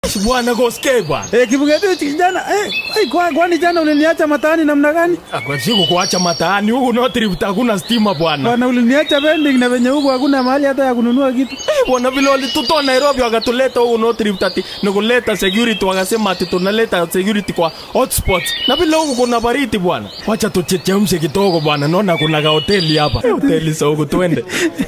Bwana Koskei bwana. Kibungeti kijana, kwani jana uliniacha mataani namna gani? Kwa siku kuacha mataani huku no trip hakuna stima bwana. Bwana uliniacha pending na venye huku hakuna mahali hata ya kununua kitu. Bwana vile walitutoa Nairobi wakatuleta huku no trip tati nikuleta security wakasema ati tunaleta security kwa hotspot. Na vile huku kuna baridi bwana. Wacha tuchechemshe kidogo bwana. Naona kuna ka hoteli hapa. Hoteli sa huku twende.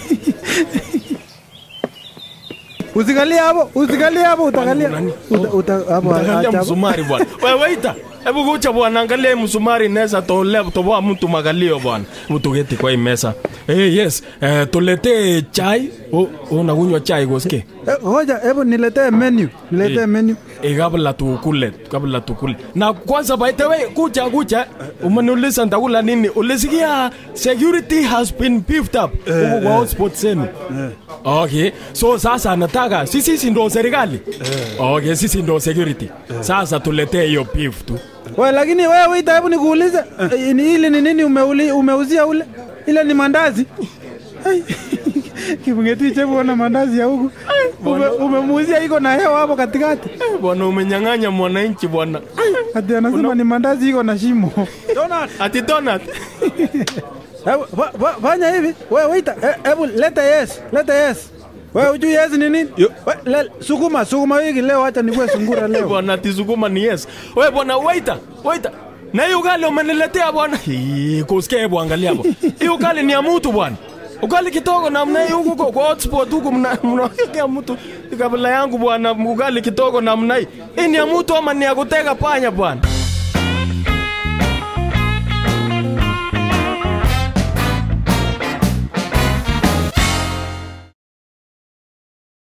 Usikalie hapo, utakalia. Utakalia msumari bwana. Wewe waita. Hebu kucha bwana, angalia msumari nesa toboa mtu magalio bwana. Mtugeti kwa hii mesa. Yes, tulete chai. Unakunywa chai Koskei? Ngoja, hebu niletee menu. Kabla tukule. Na kwanza by the way, kucha. Umeniuliza ndakula nini? Ulisikia security has been beefed up. Huko kwa hotspot zenu. Okay, so sasa nataka sisi ndo serikali. Okay, sisi ndo security. Sasa tuletee hiyo beef tu. Wewe lakini wewe waita, hebu nikuulize, ile ni nini umeuzia ule? Ile ni mandazi. Kibungeti chebu na mandazi ya huku. Umemuuzia iko na hewa hapo katikati. Bwana umenyang'anya mwananchi bwana. Ati anasema ni mandazi iko na shimo. Donut. Ati donut. Fanya hivi. Wewe waita, hebu leta yes. Wewe ujui yes ni nini? Sukuma wiki leo, acha nikue sungura leo. Bwana ati sukuma ni yes. Wewe bwana waita. Na hiyo ugali umeniletea bwana. Koskei bwana, angalia hapo. Hiyo ugali ni ya mtu bwana. Ugali kidogo namna hii huko kwa hotspot huko mnakia mtu kabla yangu bwana, ugali kidogo namna hii. Hii ni ya mtu ama ni ya kutega panya bwana?